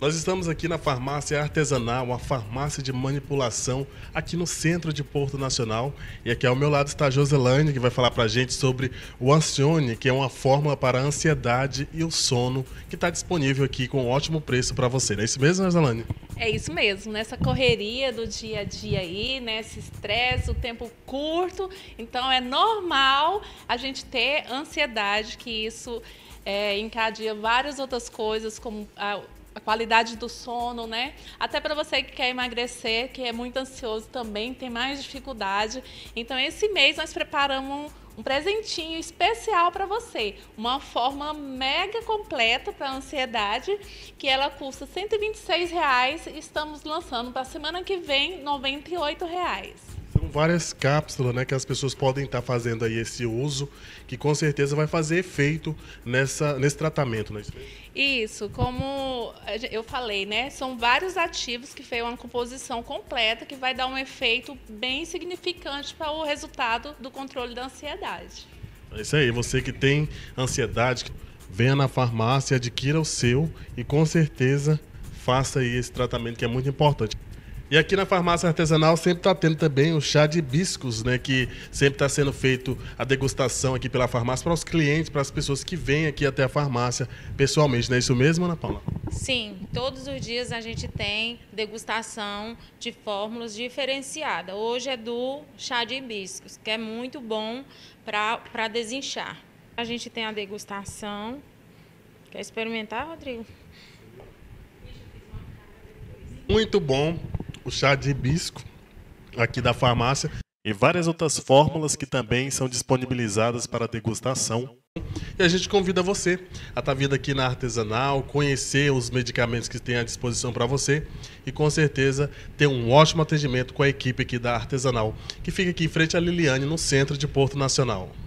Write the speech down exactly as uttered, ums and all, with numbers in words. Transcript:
Nós estamos aqui na farmácia artesanal, uma farmácia de manipulação aqui no centro de Porto Nacional. E aqui ao meu lado está a Joselane, que vai falar para a gente sobre o Ancione, que é uma fórmula para a ansiedade e o sono, que está disponível aqui com um ótimo preço para você. Não é isso mesmo, Joselane? É isso mesmo, nessa correria do dia a dia aí, né, esse estresse, o tempo curto, então é normal a gente ter ansiedade, que isso é, encadeia várias outras coisas, como a, a qualidade do sono, né? Até para você que quer emagrecer, que é muito ansioso também, tem mais dificuldade. Então esse mês nós preparamos um presentinho especial para você, uma fórmula mega completa para ansiedade, que ela custa cento e vinte e seis reais, e estamos lançando para a semana que vem noventa e oito reais. São várias cápsulas, né, que as pessoas podem estar fazendo aí esse uso, que com certeza vai fazer efeito nessa, nesse tratamento, não é isso mesmo? Isso, como eu falei, né? São vários ativos que fez uma composição completa que vai dar um efeito bem significante para o resultado do controle da ansiedade. É isso aí, você que tem ansiedade, venha na farmácia, adquira o seu e com certeza faça aí esse tratamento que é muito importante. E aqui na farmácia artesanal sempre está tendo também o chá de hibiscos, né, que sempre está sendo feito a degustação aqui pela farmácia para os clientes, para as pessoas que vêm aqui até a farmácia pessoalmente. Não é isso mesmo, Ana Paula? Sim, todos os dias a gente tem degustação de fórmulas diferenciadas. Hoje é do chá de hibiscos, que é muito bom para desinchar. A gente tem a degustação. Quer experimentar, Rodrigo? Muito bom o chá de hibisco aqui da farmácia e várias outras fórmulas que também são disponibilizadas para degustação. E a gente convida você a estar vindo aqui na Artesanal, conhecer os medicamentos que tem à disposição para você e com certeza ter um ótimo atendimento com a equipe aqui da Artesanal, que fica aqui em frente à Liliane, no centro de Porto Nacional.